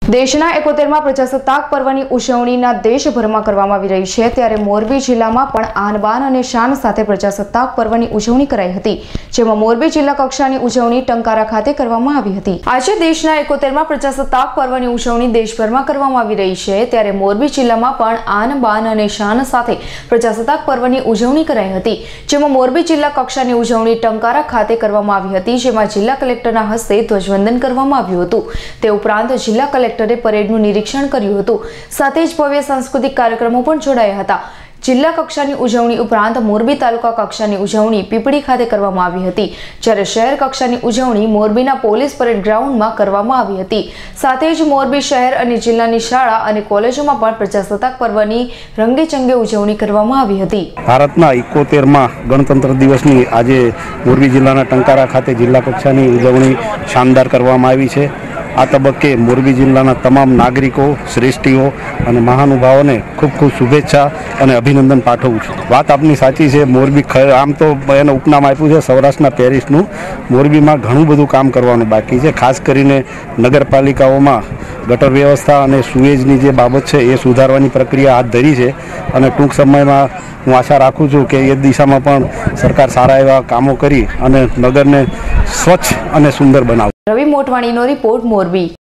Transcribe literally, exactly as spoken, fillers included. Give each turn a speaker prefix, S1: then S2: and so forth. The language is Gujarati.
S1: દેશના એકોતેરમાં પ્રજાસત્તાક પર્વની ઉજવણીના દેશભરમાં કરવામાં આવી રહી છે, ત્યારે મોરબી જિલ્લામાં પણ આન બાન અને શાન સાથે પ્રજાસત્તાક પર્વની ઉજવણી કરાઈ હતી, જેમાં મોરબી જિલ્લા કક્ષાની ઉજવણી ટંકારા ખાતે કરવામાં આવી હતી। આજે દેશના એકોતેરમાં પ્રજાસત્તાક પર્વની ઉજવણી દેશભરમાં કરવામાં આવી રહી છે, ત્યારે મોરબી જિલ્લામાં પણ આન બાન અને શાન સાથે પ્રજાસત્તાક પર્વની ઉજવણી કરાઈ હતી, જેમાં મોરબી જિલ્લા કક્ષાની ઉજવણી ટંકારા ખાતે કરવામાં આવી હતી, જેમાં જિલ્લા કલેક્ટરના હસ્તે ધ્વજવંદન કરવામાં આવ્યું હતું। તે ઉપરાંત જિલ્લા કલેક્ટર પરેડનું નિરીક્ષણ કર્યું હતું, સાથે જ ભવ્ય સાંસ્કૃતિક કાર્યક્રમો પણ જોડાયા હતા। જિલ્લા કક્ષાની ઉજવણી ઉપરાંત મોરબી તાલુકા કક્ષાની ઉજવણી પીપળી ખાતે કરવામાં આવી હતી, જ્યારે શહેર કક્ષાની ઉજવણી મોરબીના પોલીસ પરેડ ગ્રાઉન્ડમાં કરવામાં આવી હતી। સાથે જ મોરબી શહેર અને જિલ્લાની શાળા અને કોલેજોમાં પણ પ્રજાસત્તાક પર્વની રંગેચંગે ઉજવણી કરવામાં આવી હતી।
S2: ભારતના એકોતેરમાં ગણતંત્ર દિવસની આજે મોરબી જિલ્લાના ટંકારા ખાતે જિલ્લા કક્ષાની ઉજવણી શાનદાર કરવામાં આવી છે। આ તબક્કે મોરબી જિલ્લાના તમામ નાગરિકો, શ્રેષ્ઠીઓ અને મહાનુભાવોને ખૂબ ખૂબ શુભેચ્છા અને અભિનંદન પાઠવું છું। વાત આપની સાચી છે, મોરબી આમ તો એનું ઉપનામ આપ્યું છે સૌરાષ્ટ્રના પેરિસનું। મોરબીમાં ઘણું બધું કામ કરવાનું બાકી છે, ખાસ કરીને નગરપાલિકાઓમાં ગટર વ્યવસ્થા અને સુએજની જે બાબત છે એ સુધારવાની પ્રક્રિયા હાથ ધરી છે, અને ટૂંક સમયમાં હું આશા રાખું છું કે એ દિશામાં પણ સરકાર સારા એવા કામો કરી અને નગરને સ્વચ્છ અને સુંદર બનાવશે।
S1: રવિ મોટવાણીનો રિપોર્ટ, મોરબી।